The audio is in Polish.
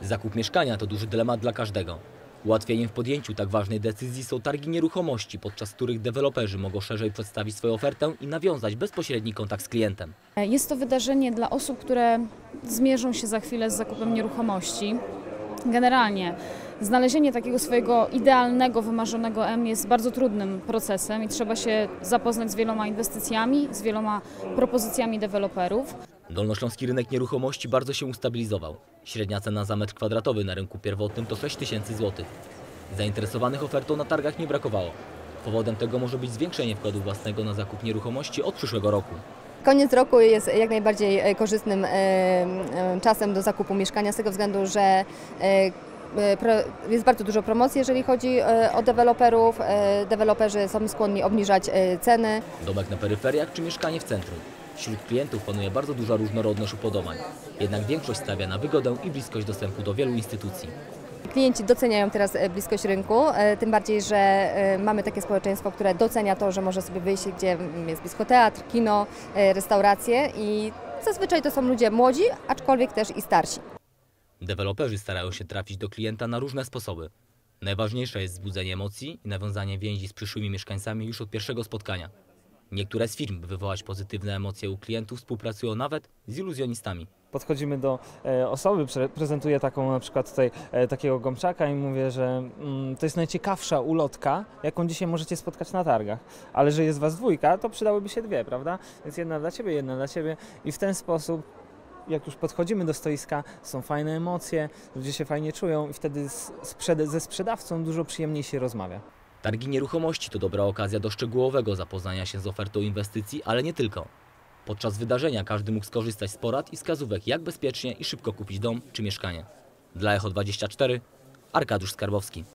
Zakup mieszkania to duży dylemat dla każdego. Ułatwieniem w podjęciu tak ważnej decyzji są targi nieruchomości, podczas których deweloperzy mogą szerzej przedstawić swoją ofertę i nawiązać bezpośredni kontakt z klientem. Jest to wydarzenie dla osób, które zmierzą się za chwilę z zakupem nieruchomości. Generalnie znalezienie takiego swojego idealnego, wymarzonego M jest bardzo trudnym procesem i trzeba się zapoznać z wieloma inwestycjami, z wieloma propozycjami deweloperów. Dolnośląski rynek nieruchomości bardzo się ustabilizował. Średnia cena za metr kwadratowy na rynku pierwotnym to 6 000 złotych. Zainteresowanych ofertą na targach nie brakowało. Powodem tego może być zwiększenie wkładu własnego na zakup nieruchomości od przyszłego roku. Koniec roku jest jak najbardziej korzystnym czasem do zakupu mieszkania z tego względu, że jest bardzo dużo promocji, jeżeli chodzi o deweloperów. Deweloperzy są skłonni obniżać ceny. Domek na peryferiach czy mieszkanie w centrum. Wśród klientów panuje bardzo duża różnorodność upodobań. Jednak większość stawia na wygodę i bliskość dostępu do wielu instytucji. Klienci doceniają teraz bliskość rynku, tym bardziej, że mamy takie społeczeństwo, które docenia to, że może sobie wyjść, gdzie jest blisko teatr, kino, restauracje i zazwyczaj to są ludzie młodzi, aczkolwiek też i starsi. Deweloperzy starają się trafić do klienta na różne sposoby. Najważniejsze jest wzbudzenie emocji i nawiązanie więzi z przyszłymi mieszkańcami już od pierwszego spotkania. Niektóre z firm, by wywołać pozytywne emocje u klientów, współpracują nawet z iluzjonistami. Podchodzimy do osoby, prezentuję taką na przykład tutaj takiego gąbczaka i mówię, że to jest najciekawsza ulotka, jaką dzisiaj możecie spotkać na targach. Ale że jest was dwójka, to przydałyby się dwie, prawda? Więc jedna dla ciebie i w ten sposób, jak już podchodzimy do stoiska, są fajne emocje, ludzie się fajnie czują i wtedy ze sprzedawcą dużo przyjemniej się rozmawia. Targi nieruchomości to dobra okazja do szczegółowego zapoznania się z ofertą inwestycji, ale nie tylko. Podczas wydarzenia każdy mógł skorzystać z porad i wskazówek, jak bezpiecznie i szybko kupić dom czy mieszkanie. Dla Echo24, Arkadiusz Skarbowski.